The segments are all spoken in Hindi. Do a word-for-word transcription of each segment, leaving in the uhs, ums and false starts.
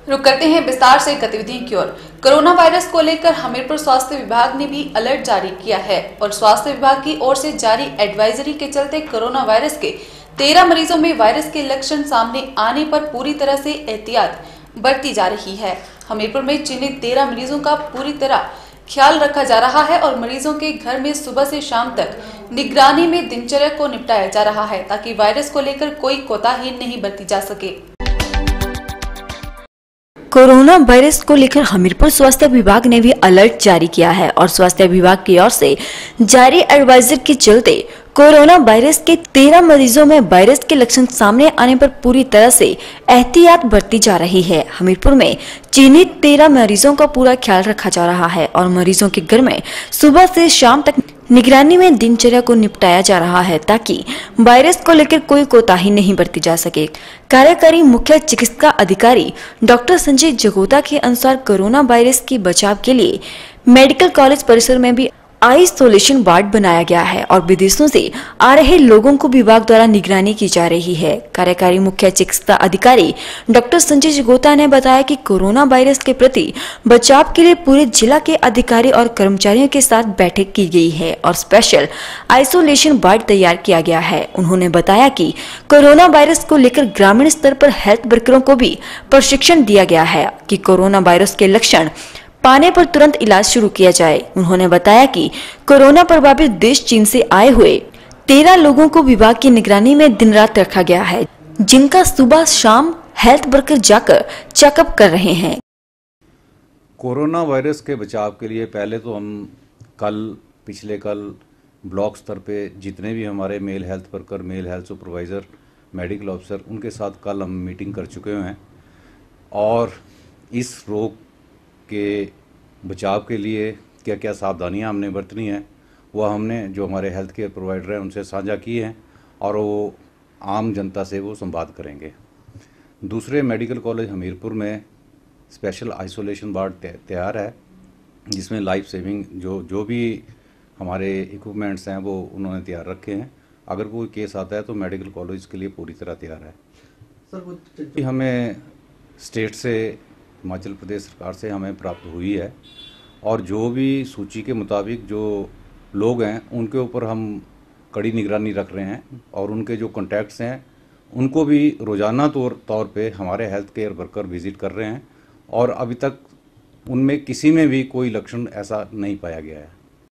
रुक करते हैं विस्तार से गतिविधि की ओर। कोरोना वायरस को लेकर हमीरपुर स्वास्थ्य विभाग ने भी अलर्ट जारी किया है और स्वास्थ्य विभाग की ओर से जारी एडवाइजरी के चलते कोरोना वायरस के तेरह मरीजों में वायरस के लक्षण सामने आने पर पूरी तरह से एहतियात बरती जा रही है। हमीरपुर में चिन्हित तेरह मरीजों का पूरी तरह ख्याल रखा जा रहा है और मरीजों के घर में सुबह से शाम तक निगरानी में दिनचर्या को निपटाया जा रहा है ताकि वायरस को लेकर कोई कोताही नहीं बरती जा सके। कोरोना वायरस को लेकर हमीरपुर स्वास्थ्य विभाग ने भी अलर्ट जारी किया है और स्वास्थ्य विभाग की ओर से जारी एडवाइजर के चलते कोरोना वायरस के तेरह मरीजों में वायरस के लक्षण सामने आने पर पूरी तरह से एहतियात बरती जा रही है। हमीरपुर में चिन्हित तेरह मरीजों का पूरा ख्याल रखा जा रहा है और मरीजों के घर में सुबह से शाम तक निगरानी में दिनचर्या को निपटाया जा रहा है ताकि वायरस को लेकर कोई कोताही नहीं बरती जा सके। कार्यकारी मुख्य चिकित्सा अधिकारी डॉक्टर संजय जगोता के अनुसार कोरोना वायरस के बचाव के लिए मेडिकल कॉलेज परिसर में भी आइसोलेशन वार्ड बनाया गया है और विदेशों से आ रहे लोगों को विभाग द्वारा निगरानी की जा रही है। कार्यकारी मुख्य चिकित्सा अधिकारी डॉक्टर संजय जगोता ने बताया कि कोरोना वायरस के प्रति बचाव के लिए पूरे जिला के अधिकारी और कर्मचारियों के साथ बैठक की गई है और स्पेशल आइसोलेशन वार्ड तैयार किया गया है। उन्होंने बताया कि कोरोना वायरस को लेकर ग्रामीण स्तर पर हेल्थ वर्करों को भी प्रशिक्षण दिया गया है कि कोरोना वायरस के लक्षण पाने पर तुरंत इलाज शुरू किया जाए। उन्होंने बताया कि कोरोना प्रभावित देश चीन से आए हुए तेरह लोगों को विभाग की निगरानी में दिन रात रखा गया है, जिनका सुबह शाम हेल्थ वर्कर जाकर चेकअप कर रहे हैं। कोरोना वायरस के बचाव के लिए पहले तो हम कल पिछले कल ब्लॉक स्तर पे जितने भी हमारे male health worker, male health supervisor, medical officer, उनके साथ कल हम मीटिंग कर चुके हैं और इस रोग के बचाव के लिए क्या क्या सावधानियां हमने बरतनी है वह हमने जो हमारे हेल्थ केयर प्रोवाइडर हैं उनसे साझा की हैं और वो आम जनता से वो संवाद करेंगे। दूसरे मेडिकल कॉलेज हमीरपुर में स्पेशल आइसोलेशन वार्ड तैयार है जिसमें लाइफ सेविंग जो जो भी हमारे इक्विपमेंट्स हैं वो उन्होंने तैयार रखे हैं। अगर कोई केस आता है तो मेडिकल कॉलेज के लिए पूरी तरह तैयार है। सर हमें स्टेट से हिमाचल प्रदेश सरकार से हमें प्राप्त हुई है और जो भी सूची के मुताबिक जो लोग हैं उनके ऊपर हम कड़ी निगरानी रख रहे हैं और उनके जो कॉन्टैक्ट्स हैं उनको भी रोज़ाना तौर तौर पे हमारे हेल्थ केयर वर्कर विज़िट कर रहे हैं और अभी तक उनमें किसी में भी कोई लक्षण ऐसा नहीं पाया गया है।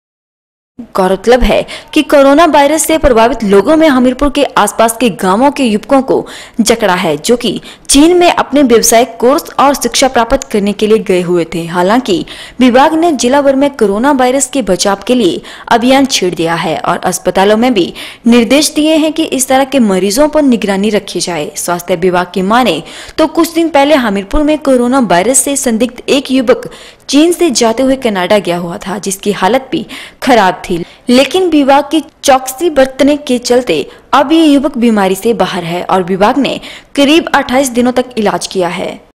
गौरतलब है कि कोरोना वायरस से प्रभावित लोगों में हमीरपुर के आसपास के गांवों के युवकों को जकड़ा है जो कि चीन में अपने व्यवसायिक कोर्स और शिक्षा प्राप्त करने के लिए गए हुए थे। हालांकि विभाग ने जिला भर में कोरोना वायरस के बचाव के लिए अभियान छेड़ दिया है और अस्पतालों में भी निर्देश दिए हैं कि इस तरह के मरीजों पर निगरानी रखी जाए। स्वास्थ्य विभाग की माने तो कुछ दिन पहले हमीरपुर में कोरोना वायरस से संदिग्ध एक युवक चीन से जाते हुए कनाडा गया हुआ था जिसकी हालत भी खराब थी, लेकिन विभाग की चौकसी बरतने के चलते अब ये युवक बीमारी से बाहर है और विभाग ने करीब अट्ठाईस दिनों तक इलाज किया है।